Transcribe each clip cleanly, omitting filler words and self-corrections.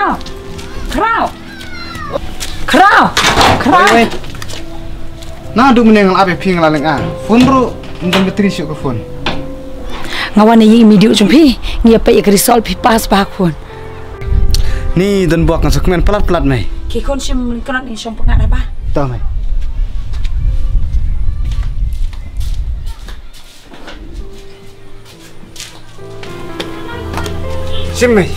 Wait. Nah, du menengal ape ping laleng a. Phone ru ndam betri syuk ke phone. Ngawan yi imidiu jumpi, ngia pe ya risol pi pas ba khun. Ni dan buak ngasuk men pelat mai. Ki kon sim kan ni som pengat ba. Tahu mai. Sim mai.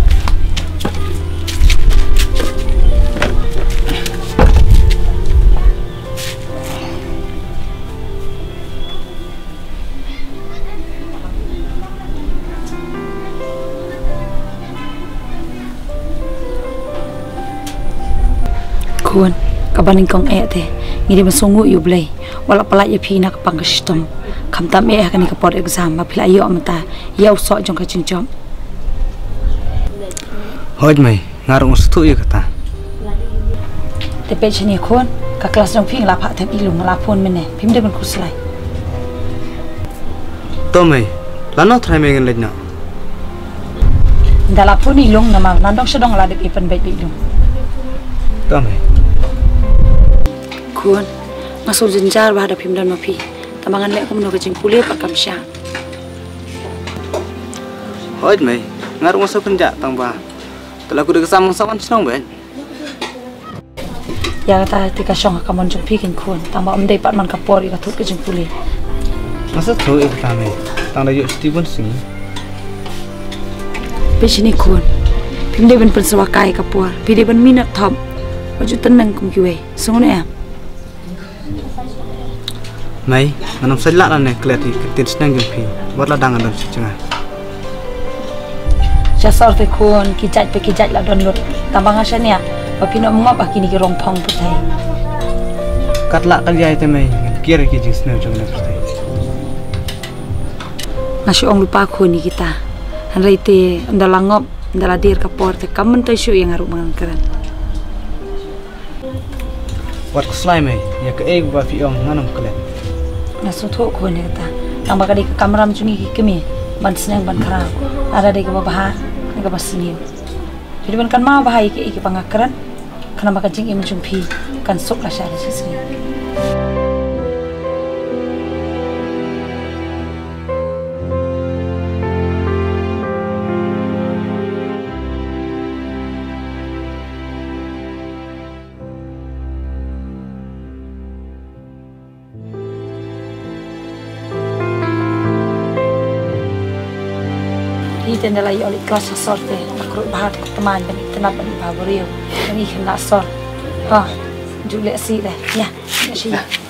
Kun, kabaning kong te, ngiri masungu yu blay, wala pala ya pina kapang kastom, kamtam kani kapor exam, mapila yo amata, yaw so jong kaching jom. Hoj mai, ngarung ustu yu kata. Tepe chani kun, ka kelas jong ping lapa tem ilung lapon mene, pim de ben kuslai. To mai, lano try mai ngen lejna. Dalapon ilung nama nandong sedong ladek ipan baik ilung. To mai. Kun, masuk jenjar bahada pim dan mapi, tambangan lek kamu nak kuliah pakam sya. Hoj mai, ngarung masuk penjak tang ba. Telah aku dekat sama senang ben. Ya kata tika syong kamu jom pikin kun, tambah om day pat man kapor ika tut kejeng kuliah. Masa tu ibu kami, tang dah yuk Steven sini. Besini kun, pim day ben persawakai kapor, pim day ben minat top, wajud tenang kum kiwe, sungun ya. Mai, manam sajla nane kelihati ketin senang jumpi, buatlah dangan dalam secengah. Jasor te kun, kijat lah download, tambang asyanya, papi nak mengop akini ki rompong putai. Katla kerja itu mai, kira kijing senang jumlah putai. Nasi ong lupa kun ni kita, hanrai te ndalangop, ndaladir kapor te kamen te syu yang aruk mengangkaran. Buat keslai mai, ya ke papi ong nganam kelet. Nasutu kun ni kita, tambah kadi ke kamera mencungi ki kemi, ban senang ban kerang, ada di ke bahar. Nggak pastinya. Jadi kan mau bahaya iki pangakaran, karena makan jing imun jumpi kan sok lah syari sisi. Kita nilai oleh kelas sorte, aku bahas teman dan tenap dan bahagia, ini kena sort, julia sih deh, ya, sih.